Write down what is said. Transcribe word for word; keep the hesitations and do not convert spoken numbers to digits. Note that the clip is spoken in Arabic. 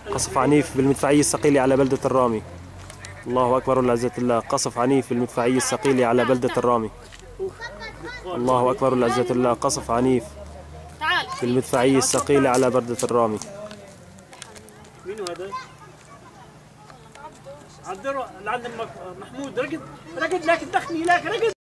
قصف عنيف بالمدفعية الثقيلة على بلدة الرامي. الله أكبر لعزة الله. قصف عنيف بالمدفعية الثقيلة على بلدة الرامي. الله أكبر لعزة الله. قصف عنيف بالمدفعية الثقيلة على بلدة الرامي. مين هذا؟ عبد الر... عند محمود رقد رقد لكن دخني لك رقد.